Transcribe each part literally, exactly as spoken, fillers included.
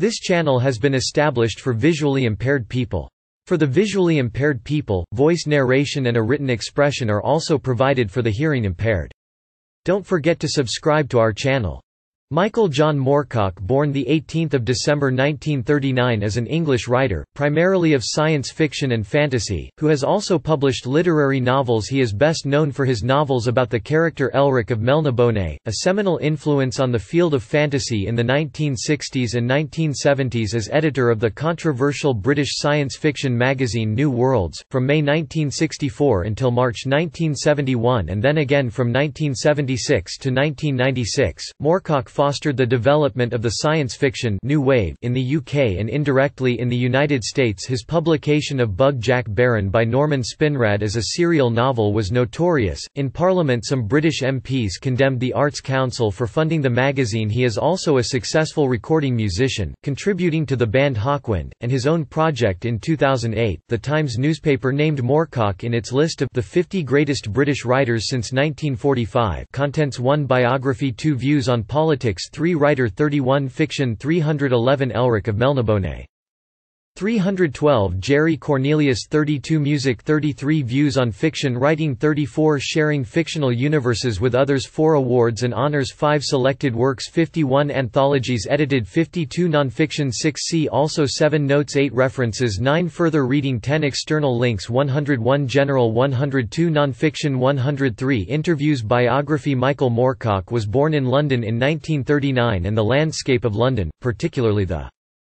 This channel has been established for visually impaired people. For the visually impaired people, voice narration and a written expression are also provided for the hearing impaired. Don't forget to subscribe to our channel. Michael John Moorcock, born the eighteenth of December nineteen thirty-nine, is an English writer, primarily of science fiction and fantasy, who has also published literary novels. He is best known for his novels about the character Elric of Melniboné, a seminal influence on the field of fantasy in the nineteen sixties and nineteen seventies as editor of the controversial British science fiction magazine New Worlds, from May nineteen sixty-four until March nineteen seventy-one, and then again from nineteen seventy-six to nineteen ninety-six. Moorcock fostered the development of the science fiction New Wave in the U K and indirectly in the United States. His publication of Bug Jack Barron by Norman Spinrad as a serial novel was notorious. In Parliament, some British M Ps condemned the Arts Council for funding the magazine. He is also a successful recording musician, contributing to the band Hawkwind, and his own project. In two thousand eight, The Times newspaper named Moorcock in its list of the fifty greatest British writers since nineteen forty-five. Contents: one Biography, two Views on Politics, three Writer, thirty-one Fiction, three hundred eleven Elric of Melniboné, three hundred twelve Jerry Cornelius, thirty-two Music, thirty-three Views on Fiction Writing, thirty-four Sharing fictional universes with others, four Awards and honors, five Selected works, fifty-one Anthologies edited, fifty-two Nonfiction, six See also, seven Notes, eight References, nine Further reading, ten External links, one hundred one General, one hundred two Nonfiction, one hundred three Interviews. Biography. Michael Moorcock was born in London in nineteen thirty-nine, and the landscape of London, particularly the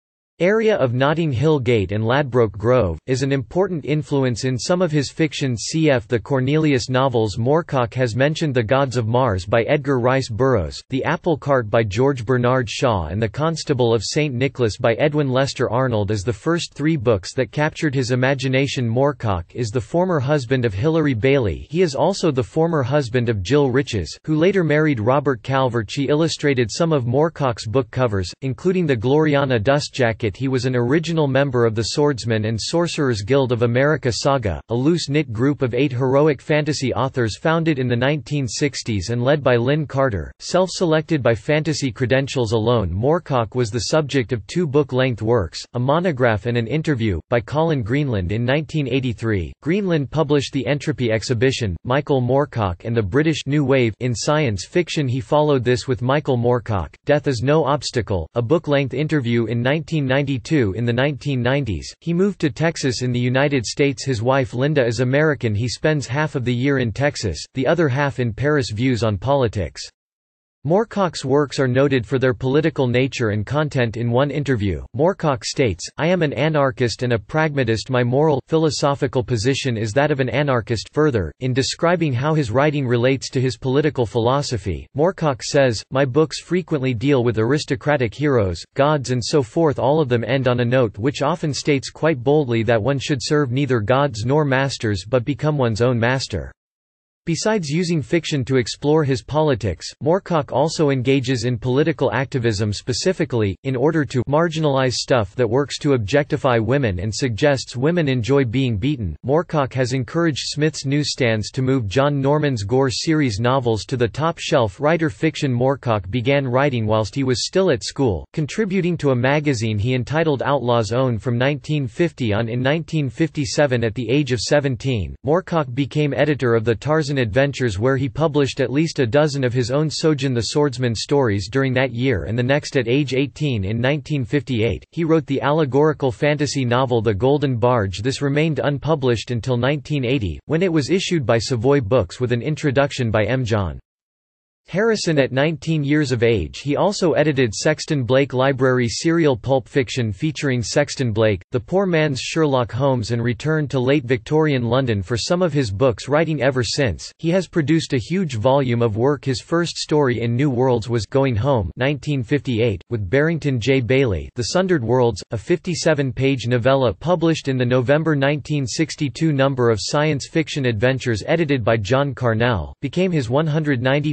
area of Notting Hill Gate and Ladbroke Grove, is an important influence in some of his fiction. Cf the Cornelius novels. Moorcock has mentioned The Gods of Mars by Edgar Rice Burroughs, The Apple Cart by George Bernard Shaw, and The Constable of Saint Nicholas by Edwin Lester Arnold as the first three books that captured his imagination. Moorcock is the former husband of Hilary Bailey. He is also the former husband of Jill Riches, who later married Robert Calvert. She illustrated some of Moorcock's book covers, including the Gloriana Dustjacket. He was an original member of the Swordsmen and Sorcerers Guild of America Saga, a loose-knit group of eight heroic fantasy authors founded in the nineteen sixties and led by Lynn Carter, self-selected by Fantasy Credentials alone. Moorcock was the subject of two book-length works, a monograph and an interview, by Colin Greenland in nineteen eighty-three. Greenland published The Entropy Exhibition, Michael Moorcock and the British New Wave in science fiction. He followed this with Michael Moorcock, Death is No Obstacle, a book-length interview in nineteen ninety-two. In the nineteen nineties, he moved to Texas in the United States. His wife Linda is American. He spends half of the year in Texas, the other half in Paris. Views on politics. Moorcock's works are noted for their political nature and content. In one interview, Moorcock states, "I am an anarchist and a pragmatist. My moral, philosophical position is that of an anarchist." Further, in describing how his writing relates to his political philosophy, Moorcock says, "My books frequently deal with aristocratic heroes, gods and so forth. All of them end on a note which often states quite boldly that one should serve neither gods nor masters but become one's own master." Besides using fiction to explore his politics, Moorcock also engages in political activism. Specifically, in order to marginalize stuff that works to objectify women and suggests women enjoy being beaten, Moorcock has encouraged Smith's newsstands to move John Norman's Gore series novels to the top shelf. Writer fiction. Moorcock began writing whilst he was still at school, contributing to a magazine he entitled Outlaw's Own from nineteen fifty on. In nineteen fifty-seven, at the age of seventeen, Moorcock became editor of the Tarzan Adventures, where he published at least a dozen of his own Sojan the Swordsman stories during that year and the next. At age eighteen in nineteen fifty-eight, he wrote the allegorical fantasy novel The Golden Barge. This remained unpublished until nineteen eighty, when it was issued by Savoy Books with an introduction by M. John Harrison. At nineteen years of age, he also edited Sexton Blake Library serial pulp fiction featuring Sexton Blake, the poor man's Sherlock Holmes, and returned to late Victorian London for some of his books. Writing ever since, he has produced a huge volume of work. His first story in New Worlds was Going Home nineteen fifty-eight, with Barrington J. Bailey. The Sundered Worlds, a fifty-seven page novella published in the November nineteen sixty-two number of Science Fiction Adventures edited by John Carnell, became his one hundred ninety page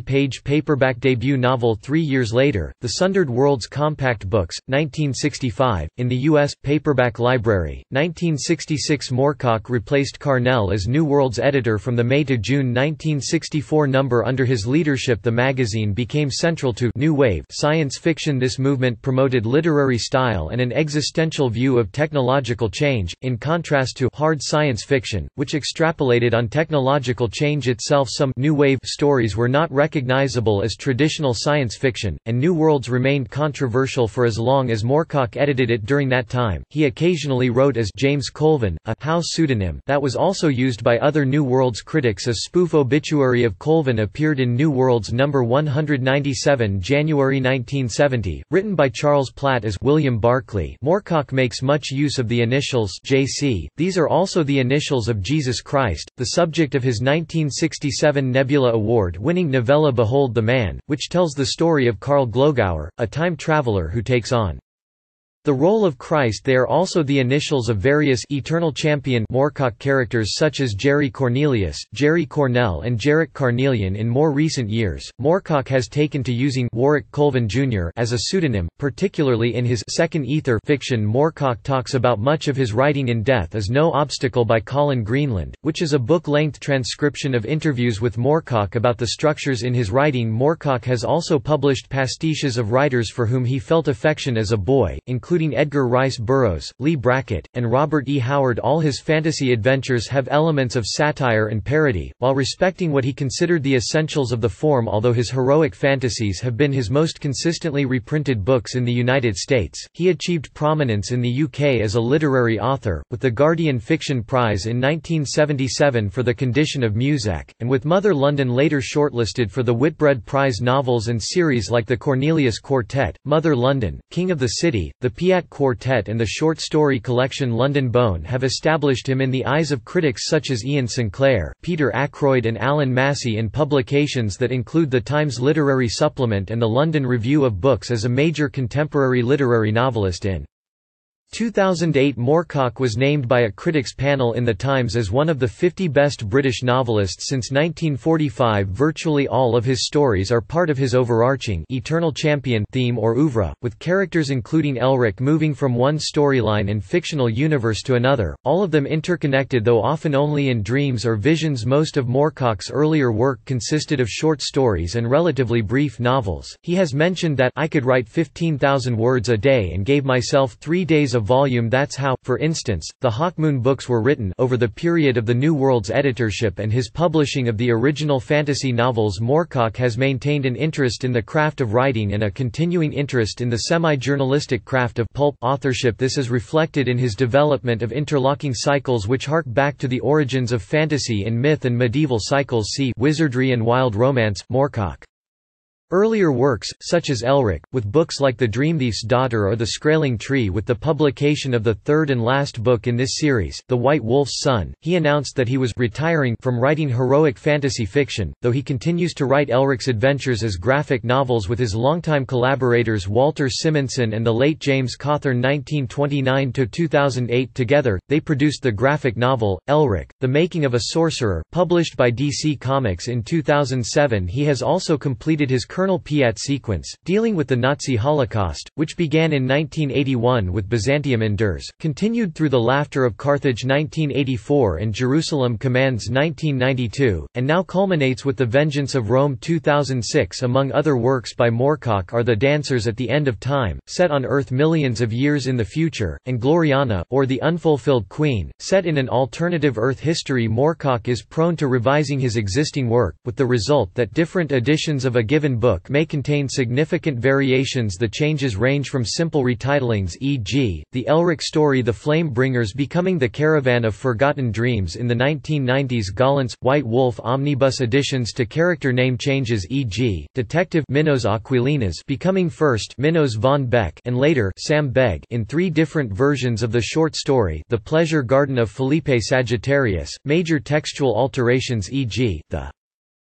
paperback debut novel three years later, The Sundered Worlds Compact Books, nineteen sixty-five, in the U S, Paperback Library, nineteen sixty-six. Moorcock replaced Carnell as New World's editor from the May to June nineteen sixty-four number. Under his leadership the magazine became central to New Wave science fiction. This movement promoted literary style and an existential view of technological change, in contrast to hard science fiction, which extrapolated on technological change itself. Some New Wave stories were not recognizable as traditional science fiction, and New Worlds remained controversial for as long as Moorcock edited it. During that time, he occasionally wrote as James Colvin, a house pseudonym that was also used by other New Worlds critics. A spoof obituary of Colvin appeared in New Worlds number one hundred ninety-seven, January nineteen seventy, written by Charles Platt as William Barclay. Moorcock makes much use of the initials J C. These are also the initials of Jesus Christ, the subject of his nineteen sixty-seven Nebula Award-winning novella Behold the Man, which tells the story of Karl Glogauer, a time traveler who takes on the role of Christ. They are also the initials of various Eternal Champion Moorcock characters such as Jerry Cornelius, Jerry Cornell and Jarrett Carnelian. In more recent years, Moorcock has taken to using Warwick Colvin Junior as a pseudonym, particularly in his Second Ether fiction. Moorcock talks about much of his writing in Death is No Obstacle by Colin Greenland, which is a book-length transcription of interviews with Moorcock about the structures in his writing. Moorcock has also published pastiches of writers for whom he felt affection as a boy, including including Edgar Rice Burroughs, Lee Brackett, and Robert E. Howard. All his fantasy adventures have elements of satire and parody, while respecting what he considered the essentials of the form. Although his heroic fantasies have been his most consistently reprinted books in the United States, he achieved prominence in the U K as a literary author, with the Guardian Fiction Prize in nineteen seventy-seven for The Condition of Muzak, and with Mother London later shortlisted for the Whitbread Prize. Novels and series like The Cornelius Quartet, Mother London, King of the City, The Piat Quartet and the short story collection London Bone have established him in the eyes of critics such as Ian Sinclair, Peter Ackroyd and Alan Massey in publications that include the Times Literary Supplement and the London Review of Books as a major contemporary literary novelist. In two thousand eight, Moorcock was named by a critics panel in The Times as one of the fifty best British novelists since nineteen forty-five. Virtually all of his stories are part of his overarching Eternal Champion theme or oeuvre, with characters including Elric moving from one storyline and fictional universe to another, all of them interconnected though often only in dreams or visions. Most of Moorcock's earlier work consisted of short stories and relatively brief novels. He has mentioned that I could write fifteen thousand words a day and gave myself three days of volume. That's how, for instance, the Hawkmoon books were written. Over the period of the New World's editorship and his publishing of the original fantasy novels, Moorcock has maintained an interest in the craft of writing and a continuing interest in the semi-journalistic craft of pulp authorship. This is reflected in his development of interlocking cycles which hark back to the origins of fantasy in myth and medieval cycles. See Wizardry and Wild Romance. Moorcock earlier works, such as Elric, with books like The Dreamthief's Daughter or The Skraeling Tree. With the publication of the third and last book in this series, The White Wolf's Son, he announced that he was retiring from writing heroic fantasy fiction, though he continues to write Elric's adventures as graphic novels with his longtime collaborators Walter Simonson and the late James Cawthorne. nineteen twenty-nine to two thousand eight together, they produced the graphic novel, Elric, The Making of a Sorcerer, published by D C Comics in two thousand seven. He has also completed his Colonel Piat sequence, dealing with the Nazi Holocaust, which began in nineteen eighty-one with Byzantium Endures, continued through The Laughter of Carthage nineteen eighty-four and Jerusalem Commands nineteen ninety-two, and now culminates with The Vengeance of Rome two thousand six. Among other works by Moorcock are The Dancers at the End of Time, set on Earth millions of years in the future, and Gloriana, or The Unfulfilled Queen, set in an alternative Earth history. Moorcock is prone to revising his existing work, with the result that different editions of a given book may contain significant variations. The changes range from simple retitling, for example, the Elric story The Flame Bringers becoming The Caravan of Forgotten Dreams in the nineteen nineties, Gollancz, White Wolf omnibus editions, to character name changes, for example, Detective Minos Aquilinas becoming first Minos von Beck and later Sam Begg in three different versions of the short story The Pleasure Garden of Felipe Sagittarius. Major textual alterations, for example, the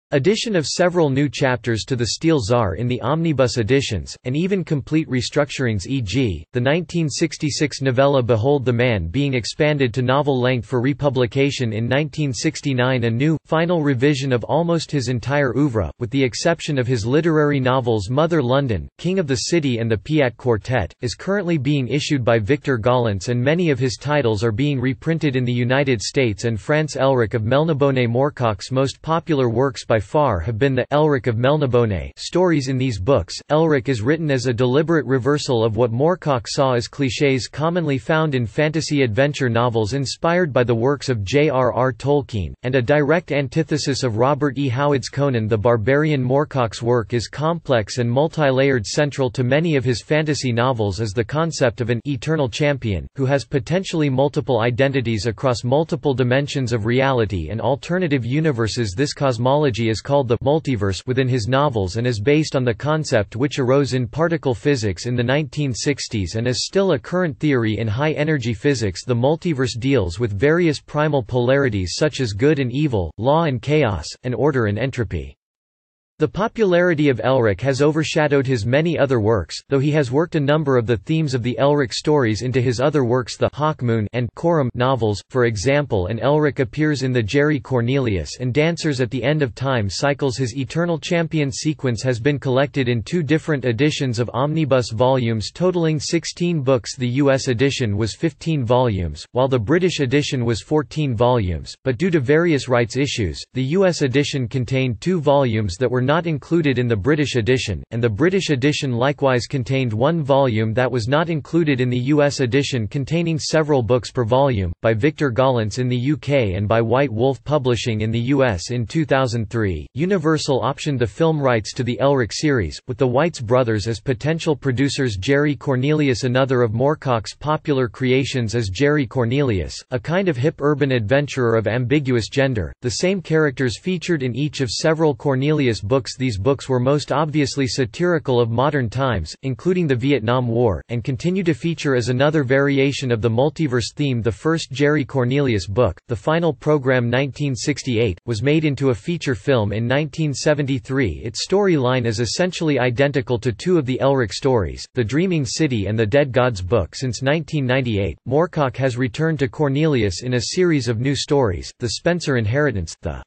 Addition of several new chapters to the Steel Tsar in the omnibus editions, and even complete restructurings, for example, the nineteen sixty-six novella Behold the Man being expanded to novel length for republication in nineteen sixty-nine. A new, final revision of almost his entire oeuvre, with the exception of his literary novels Mother London, King of the City and the Piat Quartet, is currently being issued by Victor Gollancz, and many of his titles are being reprinted in the United States and France. Elric of Melniboné. Moorcock's most popular works by far have been the Elric of Melniboné stories. In these books, Elric is written as a deliberate reversal of what Moorcock saw as clichés commonly found in fantasy adventure novels inspired by the works of J R R Tolkien, and a direct antithesis of Robert E. Howard's Conan the Barbarian. Moorcock's work is complex and multi-layered. Central to many of his fantasy novels is the concept of an eternal champion, who has potentially multiple identities across multiple dimensions of reality and alternative universes. This cosmology is called the multiverse within his novels and is based on the concept which arose in particle physics in the nineteen sixties and is still a current theory in high-energy physics. The multiverse deals with various primal polarities such as good and evil, law and chaos, and order and entropy. The popularity of Elric has overshadowed his many other works, though he has worked a number of the themes of the Elric stories into his other works, the Hawkmoon and Coram novels, for example, and Elric appears in the Jerry Cornelius and Dancers at the End of Time cycles. His Eternal Champion sequence has been collected in two different editions of omnibus volumes totaling sixteen books. The U S edition was fifteen volumes, while the British edition was fourteen volumes, but due to various rights issues, the U S edition contained two volumes that were not included in the British edition, and the British edition likewise contained one volume that was not included in the U S edition containing several books per volume, by Victor Gollancz in the U K and by White Wolf Publishing in the U S. In two thousand three, Universal optioned the film rights to the Elric series, with the Weitz brothers as potential producers. Jerry Cornelius. Another of Moorcock's popular creations is Jerry Cornelius, a kind of hip urban adventurer of ambiguous gender, the same characters featured in each of several Cornelius books. These books were most obviously satirical of modern times, including the Vietnam War, and continue to feature as another variation of the multiverse theme. The first Jerry Cornelius book, The Final Program nineteen sixty-eight, was made into a feature film in nineteen seventy-three. Its storyline is essentially identical to two of the Elric stories, The Dreaming City and The Dead Gods book. Since nineteen ninety-eight, Moorcock has returned to Cornelius in a series of new stories, The Spencer Inheritance, The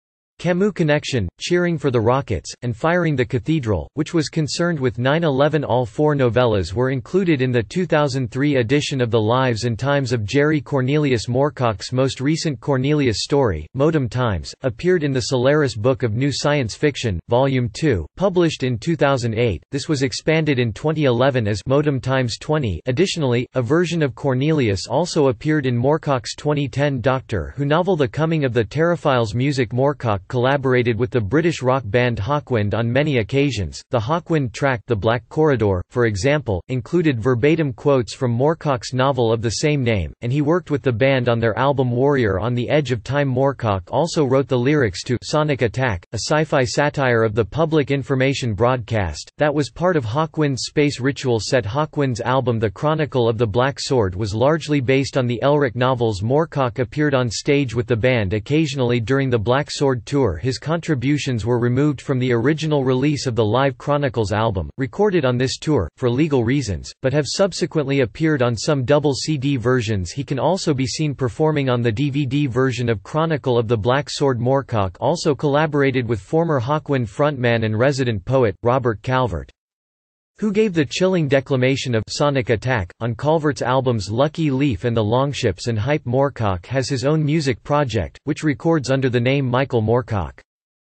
Camus Connection, Cheering for the Rockets, and Firing the Cathedral, which was concerned with nine eleven. All four novellas were included in the two thousand three edition of The Lives and Times of Jerry Cornelius. Moorcock's most recent Cornelius story, Modem Times, appeared in the Solaris Book of New Science Fiction, Volume two, published in two thousand eight. This was expanded in twenty eleven as Modem Times twenty. Additionally, a version of Cornelius also appeared in Moorcock's twenty ten Doctor Who novel The Coming of the Terraphiles. Music. Moorcock collaborated with the British rock band Hawkwind on many occasions. The Hawkwind track The Black Corridor, for example, included verbatim quotes from Moorcock's novel of the same name, and he worked with the band on their album Warrior on the Edge of Time. Moorcock also wrote the lyrics to Sonic Attack, a sci-fi satire of the public information broadcast, that was part of Hawkwind's space ritual set. Hawkwind's album The Chronicle of the Black Sword was largely based on the Elric novels. Moorcock appeared on stage with the band occasionally during the Black Sword tour. His contributions were removed from the original release of the Live Chronicles album, recorded on this tour, for legal reasons, but have subsequently appeared on some double C D versions. He can also be seen performing on the D V D version of Chronicle of the Black Sword. Moorcock also collaborated with former Hawkwind frontman and resident poet, Robert Calvert, who gave the chilling declamation of Sonic Attack on Calvert's albums Lucky Leaf and The Longships and Hype. Moorcock has his own music project, which records under the name Michael Moorcock.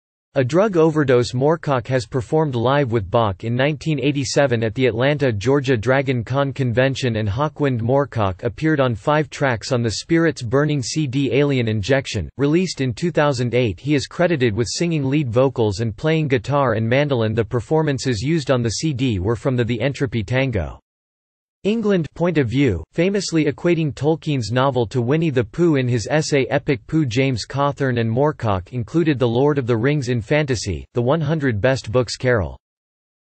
A drug overdose. Moorcock has performed live with Bach in nineteen eighty-seven at the Atlanta, Georgia Dragon Con convention, and Hawkwind. Moorcock appeared on five tracks on the Spirits Burning C D Alien Injection, released in two thousand eight. He is credited with singing lead vocals and playing guitar and mandolin. The performances used on the C D were from the The Entropy Tango England point of view, famously equating Tolkien's novel to Winnie the Pooh in his essay Epic Pooh. James Cawthorne and Moorcock included The Lord of the Rings in Fantasy, the one hundred Best Books Carol.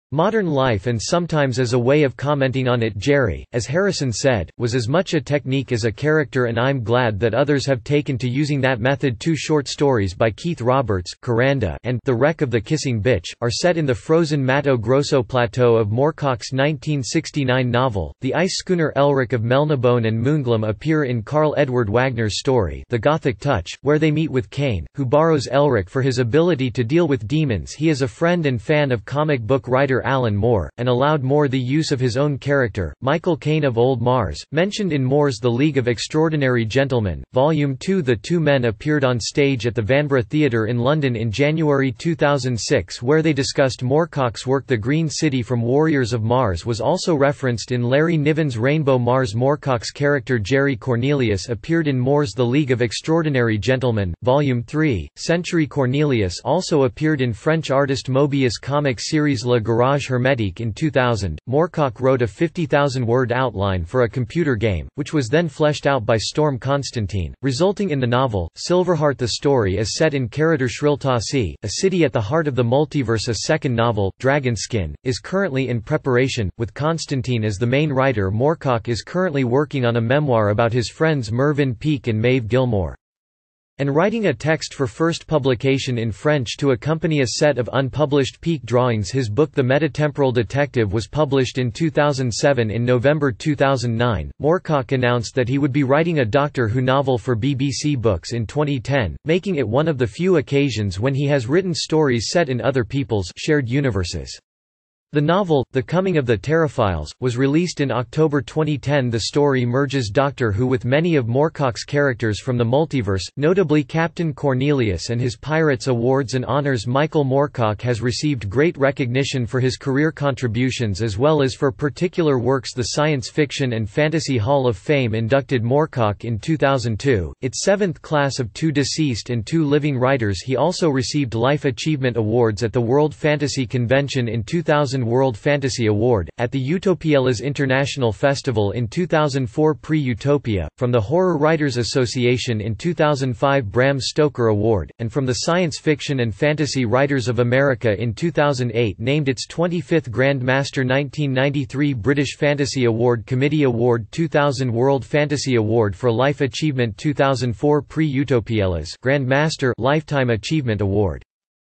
Modern life and sometimes as a way of commenting on it. Jerry, as Harrison said, was as much a technique as a character, and I'm glad that others have taken to using that method. Two short stories by Keith Roberts, Coranda and The Wreck of the Kissing Bitch, are set in the frozen Mato Grosso plateau of Moorcock's nineteen sixty-nine novel. The ice schooner Elric of Melniboné and Moonglam appear in Carl Edward Wagner's story The Gothic Touch, where they meet with Cain, who borrows Elric for his ability to deal with demons. He is a friend and fan of comic book writer Alan Moore, and allowed Moore the use of his own character, Michael Caine of Old Mars, mentioned in Moore's The League of Extraordinary Gentlemen, Volume two. The two men appeared on stage at the Vanbrugh Theatre in London in January two thousand six, where they discussed Moorcock's work. The Green City from Warriors of Mars was also referenced in Larry Niven's Rainbow Mars. Moorcock's character Jerry Cornelius appeared in Moore's The League of Extraordinary Gentlemen, Volume three. Century Cornelius also appeared in French artist Mobius comic series Le Garage Hermétique in two thousand. Moorcock wrote a fifty thousand word outline for a computer game, which was then fleshed out by Storm Constantine, resulting in the novel. Silverheart. The story is set in Karadur Shriltasi, a city at the heart of the multiverse. A second novel, Dragonskin, is currently in preparation, with Constantine as the main writer. Moorcock is currently working on a memoir about his friends Mervyn Peake and Maeve Gilmore, and writing a text for first publication in French to accompany a set of unpublished Peake drawings. His book The Metatemporal Detective was published in two thousand seven. In November two thousand nine, Moorcock announced that he would be writing a Doctor Who novel for B B C Books in twenty ten, making it one of the few occasions when he has written stories set in other people's shared universes. The novel, The Coming of the Terraphiles, was released in October twenty ten. The story merges Doctor Who with many of Moorcock's characters from the multiverse, notably Captain Cornelius and his Pirates Awards and Honours. Michael Moorcock has received great recognition for his career contributions as well as for particular works. The Science Fiction and Fantasy Hall of Fame inducted Moorcock in two thousand two, its seventh class of two deceased and two living writers. He also received Life Achievement Awards at the World Fantasy Convention in two thousand, World Fantasy Award, at the Utopialas International Festival in two thousand four, Pre-Utopia, from the Horror Writers Association in two thousand five, Bram Stoker Award, and from the Science Fiction and Fantasy Writers of America in two thousand eight named its twenty-fifth Grand Master. Nineteen ninety-three British Fantasy Award Committee Award two thousand World Fantasy Award for Life Achievement two thousand four Pre-Utopialas Grand Master Lifetime Achievement Award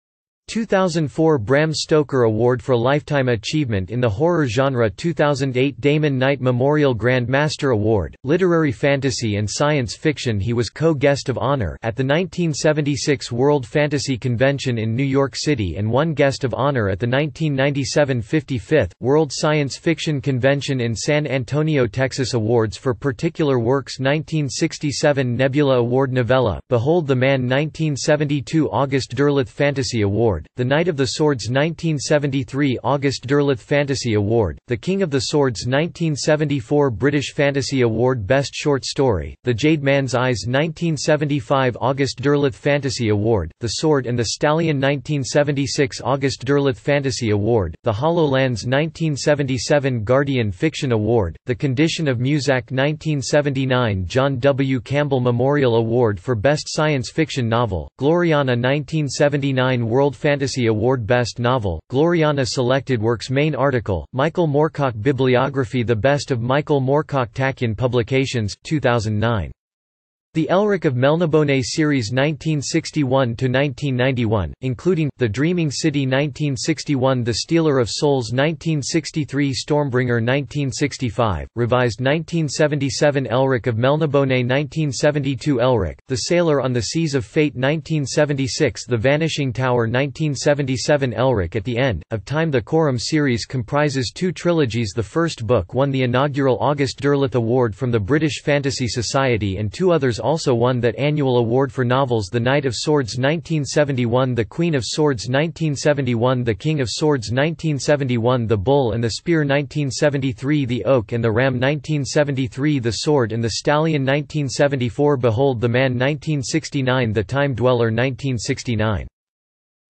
two thousand four Bram Stoker Award for Lifetime Achievement in the Horror Genre two thousand eight Damon Knight Memorial Grand Master Award, Literary Fantasy and Science Fiction. He was co-guest of honor at the nineteen seventy-six World Fantasy Convention in New York City and one guest of honor at the nineteen ninety-seven fifty-fifth World Science Fiction Convention in San Antonio, Texas. Awards for particular works. Nineteen sixty-seven Nebula Award Novella, Behold the Man. Nineteen seventy-two August Derleth Fantasy Award, The Knight of the Swords. Nineteen seventy-three August Derleth Fantasy Award, The King of the Swords. Nineteen seventy-four British Fantasy Award Best Short Story, The Jade Man's Eyes. Nineteen seventy-five August Derleth Fantasy Award, The Sword and the Stallion. Nineteen seventy-six August Derleth Fantasy Award, The HoloLens. Nineteen seventy-seven Guardian Fiction Award, The Condition of Muzak. Nineteen seventy-nine John W. Campbell Memorial Award for Best Science Fiction Novel, Gloriana. Nineteen seventy-nine World Fantasy Award Best Novel, Gloriana. Selected Works. Main article, Michael Moorcock Bibliography. The Best of Michael Moorcock. Tachyon Publications, two thousand nine. The Elric of Melniboné series nineteen sixty-one to nineteen ninety-one, including The Dreaming City nineteen sixty-one, The Stealer of Souls nineteen sixty-three, Stormbringer nineteen sixty-five, revised nineteen seventy-seven, Elric of Melniboné nineteen seventy-two, Elric, The Sailor on the Seas of Fate nineteen seventy-six, The Vanishing Tower nineteen seventy-seven, Elric at the End of Time. The Quorum series comprises two trilogies. The first book won the inaugural August Derleth Award from the British Fantasy Society and two others also won that annual award for novels. The Knight of Swords nineteen seventy-one, The Queen of Swords nineteen seventy-one, The King of Swords nineteen seventy-one, The Bull and the Spear nineteen seventy-three, The Oak and the Ram nineteen seventy-three, The Sword and the Stallion nineteen seventy-four, Behold the Man nineteen sixty-nine, The Time Dweller nineteen sixty-nine.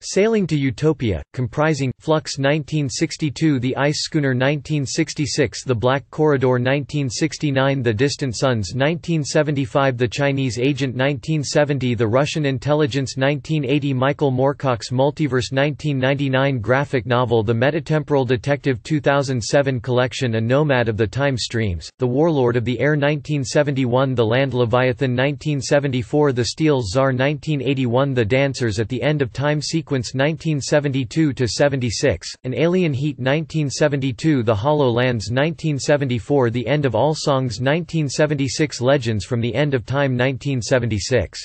Sailing to Utopia, comprising, Flux nineteen sixty-two, The Ice Schooner nineteen sixty-six, The Black Corridor nineteen sixty-nine, The Distant Suns nineteen seventy-five, The Chinese Agent nineteen seventy, The Russian Intelligence nineteen eighty, Michael Moorcock's Multiverse nineteen ninety-nine graphic novel, The Metatemporal Detective two thousand seven collection, A Nomad of the Time Streams, The Warlord of the Air nineteen seventy-one, The Land Leviathan nineteen seventy-four, The Steel Tsar nineteen eighty-one, The Dancers at the End of Time Sequence nineteen seventy-two to seventy-six, An Alien Heat nineteen seventy-two, The Hollow Lands nineteen seventy-four, The End of All Songs nineteen seventy-six, Legends from the End of Time nineteen seventy-six.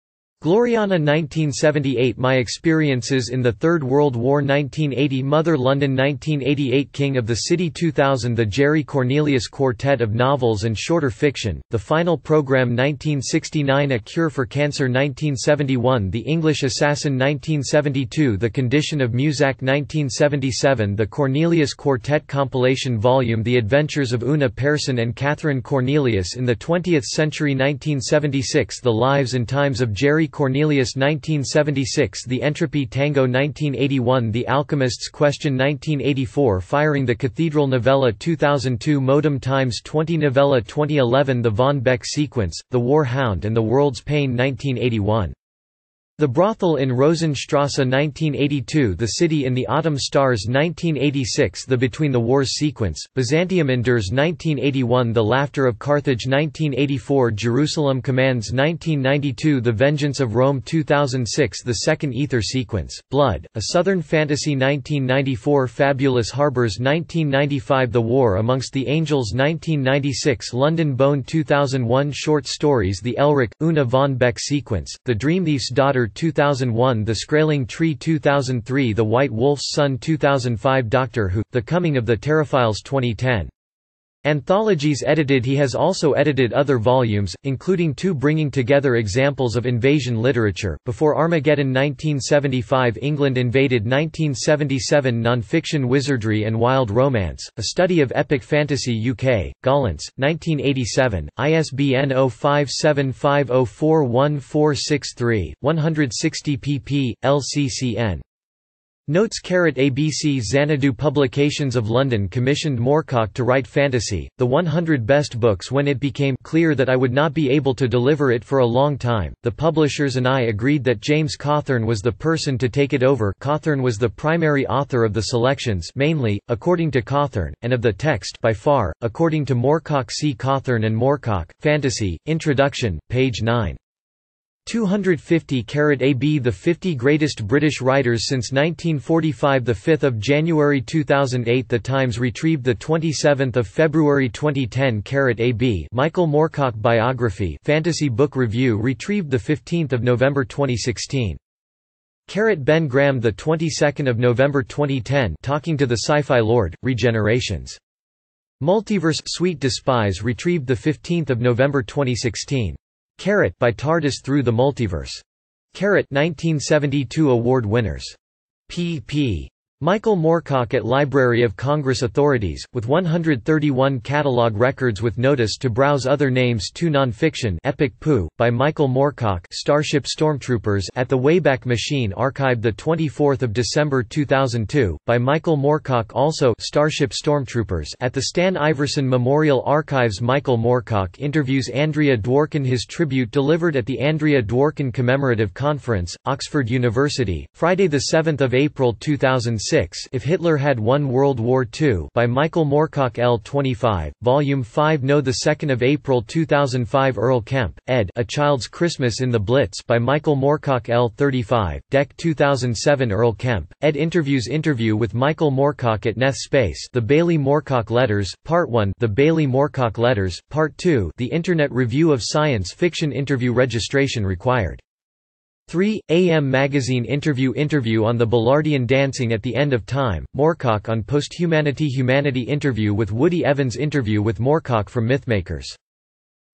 Gloriana nineteen seventy-eight, My Experiences in the Third World War nineteen eighty, Mother London nineteen eighty-eight, King of the City two thousand, The Jerry Cornelius Quartet of Novels and Shorter Fiction, The Final Program nineteen sixty-nine, A Cure for Cancer nineteen seventy-one, The English Assassin nineteen seventy-two, The Condition of Muzak nineteen seventy-seven, The Cornelius Quartet Compilation Volume, The Adventures of Una Persson and Catherine Cornelius in the twentieth Century nineteen seventy-six, The Lives and Times of Jerry Cornelius nineteen seventy-six, The Entropy Tango nineteen eighty-one, The Alchemist's Question nineteen eighty-four, Firing the Cathedral novella two thousand two, Modem Times twenty novella twenty eleven, The Von Beck Sequence, The War Hound and the World's Pain nineteen eighty-one. The Brothel in Rosenstrasse nineteen eighty-two, The City in the Autumn Stars nineteen eighty-six, The Between the Wars Sequence, Byzantium Endures nineteen eighty-one, The Laughter of Carthage nineteen eighty-four, Jerusalem Commands nineteen ninety-two, The Vengeance of Rome two thousand six, The Second Ether Sequence, Blood, A Southern Fantasy nineteen ninety-four, Fabulous Harbors nineteen ninety-five, The War Amongst the Angels nineteen ninety-six, London Bone two thousand one, Short Stories, The Elric, Una von Beck Sequence, The Dream Thief's Daughter two thousand one, The Skraeling Tree two thousand three, The White Wolf's Son two thousand five, Doctor Who, The Coming of the Terraphiles twenty ten. Anthologies edited. He has also edited other volumes, including two bringing together examples of invasion literature, Before Armageddon nineteen seventy-five, England Invaded nineteen seventy-seven, Non-Fiction Wizardry and Wild Romance, A Study of Epic Fantasy U K, Gollancz, nineteen eighty-seven, I S B N zero five seven five zero four one four six three, one sixty pp. L C C N. Notes A B C Xanadu Publications of London commissioned Moorcock to write fantasy, the one hundred best books. When it became clear that I would not be able to deliver it for a long time, the publishers and I agreed that James Cawthorne was the person to take it over. Cawthorne was the primary author of the selections, mainly, according to Cawthorne, and of the text by far, according to Moorcock. See Cawthorne and Moorcock, Fantasy, Introduction, page nine. two hundred fifty A B The fifty Greatest British Writers Since nineteen forty-five, the fifth of January two thousand eight. The Times retrieved the twenty-seventh of February twenty ten. A B Michael Moorcock Biography, Fantasy Book Review retrieved the fifteenth of November twenty sixteen. Ben Graham, the twenty-second of November twenty ten. Talking to the Sci-Fi Lord, Regenerations. Multiverse, Sweet Despise retrieved the fifteenth of November twenty sixteen. Carrot by TARDIS Through the Multiverse. Carrot nineteen seventy-two award winners. pp. Michael Moorcock at Library of Congress Authorities, with one hundred thirty-one catalog records with notice to browse other names. two Non-Fiction Epic Pooh, by Michael Moorcock, Starship Stormtroopers at the Wayback Machine archived the twenty-fourth of December two thousand two, by Michael Moorcock. Also Starship Stormtroopers at the Stan Iverson Memorial Archives. Michael Moorcock interviews Andrea Dworkin. His tribute delivered at the Andrea Dworkin Commemorative Conference, Oxford University, Friday the seventh of April two thousand six. If Hitler Had Won World War Two, by Michael Moorcock. L twenty-five, Volume five. No, the second of April two thousand five. Earl Kemp, ed. A Child's Christmas in the Blitz, by Michael Moorcock. L thirty-five, Dec two thousand seven. Earl Kemp, ed. Interviews. Interview with Michael Moorcock at Neth Space. The Bailey Moorcock Letters, Part one. The Bailey Moorcock Letters, Part two. The Internet Review of Science Fiction. Interview registration required. three. A M Magazine Interview. Interview on the Ballardian Dancing at the End of Time, Moorcock on Posthumanity. Humanity Interview with Woody Evans. Interview with Moorcock from Mythmakers.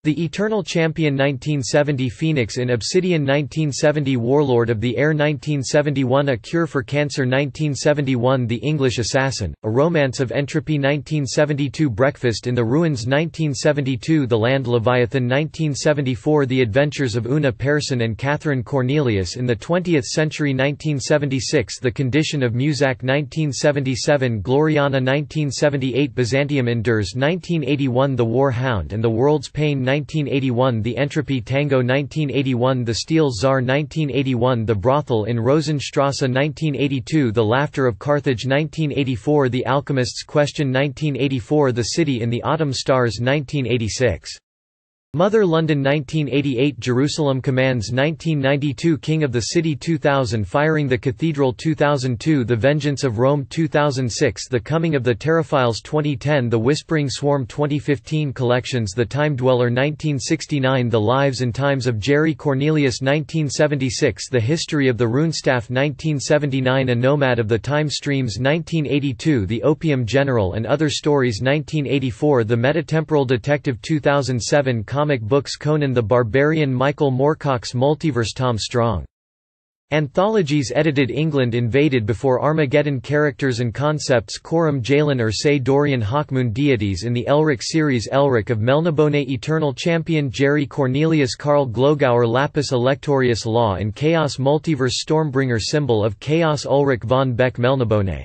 The Eternal Champion nineteen seventy Phoenix in Obsidian nineteen seventy Warlord of the Air nineteen seventy-one A Cure for Cancer nineteen seventy-one The English Assassin, A Romance of Entropy nineteen seventy-two Breakfast in the Ruins nineteen seventy-two The Land Leviathan nineteen seventy-four The Adventures of Una Persson and Catherine Cornelius in the twentieth Century nineteen seventy-six The Condition of Muzak nineteen seventy-seven Gloriana nineteen seventy-eight Byzantium Endures nineteen eighty-one The War Hound and the World's Pain nineteen eighty-one The Entropy Tango nineteen eighty-one The Steel Tsar nineteen eighty-one The Brothel in Rosenstrasse nineteen eighty-two The Laughter of Carthage nineteen eighty-four The Alchemist's Question nineteen eighty-four The City in the Autumn Stars nineteen eighty-six Mother London nineteen eighty-eight Jerusalem Commands nineteen ninety-two King of the City two thousand Firing the Cathedral two thousand two The Vengeance of Rome two thousand six The Coming of the Terraphiles twenty ten The Whispering Swarm twenty fifteen Collections The Time Dweller nineteen sixty-nine The Lives and Times of Jerry Cornelius nineteen seventy-six The History of the Runestaff nineteen seventy-nine A Nomad of the Time Streams nineteen eighty-two The Opium General and Other Stories nineteen eighty-four The Metatemporal Detective two thousand seven Comic books Conan the Barbarian Michael Moorcock's Multiverse Tom Strong. Anthologies Edited England Invaded Before Armageddon Characters and Concepts Coram Jalen Ursay Dorian Hawkmoon Deities in the Elric series Elric of Melniboné Eternal Champion Jerry Cornelius Karl Glogauer Lapis Electorius Law and Chaos Multiverse Stormbringer Symbol of Chaos Ulrich von Beck Melniboné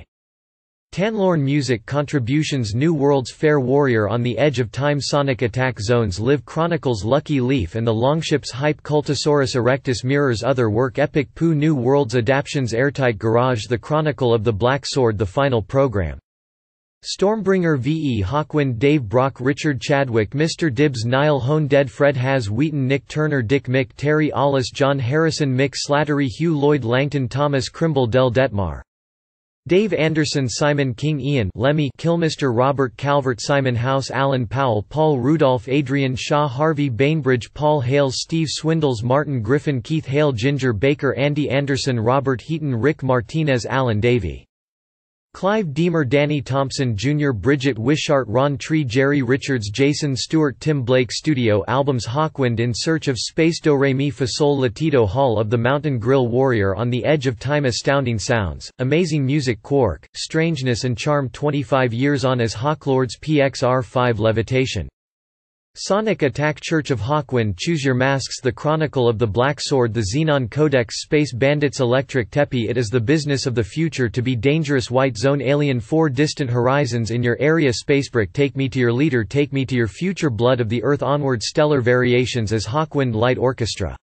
Tanlorn Music Contributions New Worlds Fair Warrior on the Edge of Time Sonic Attack Zones Live Chronicles Lucky Leaf and the Longships Hype Cultosaurus Erectus Mirrors Other Work Epic Pooh New Worlds Adaptions Airtight Garage The Chronicle of the Black Sword The Final Program Stormbringer V E Hawkwind Dave Brock Richard Chadwick Mister Dibbs Niall Hone Dead Fred Has Wheaton Nick Turner Dick Mick Terry Ollis John Harrison Mick Slattery Hugh Lloyd Langton Thomas Crimble Del Detmar Dave Anderson Simon King Ian Lemmy Kilmister Robert Calvert Simon House Alan Powell Paul Rudolph Adrian Shaw Harvey Bainbridge Paul Hales Steve Swindles Martin Griffin Keith Hale Ginger Baker Andy Anderson Robert Heaton Rick Martinez Alan Davey Clive Deemer Danny Thompson Junior Bridget Wishart Ron Tree Jerry Richards Jason Stewart Tim Blake Studio Albums Hawkwind In Search of Space Do Re Mi Fa Sol Latido Hall of the Mountain Grill Warrior on the Edge of Time Astounding Sounds, Amazing Music Quark, Strangeness and Charm twenty-five Years On as Hawklords P X R five Levitation Sonic Attack Church of Hawkwind Choose Your Masks The Chronicle of the Black Sword The Xenon Codex Space Bandits Electric Tepi It is the business of the future to be dangerous White Zone Alien four Distant Horizons in your area Spacebrick Take Me to Your Leader Take Me to Your Future Blood of the Earth Onward Stellar Variations as Hawkwind Light Orchestra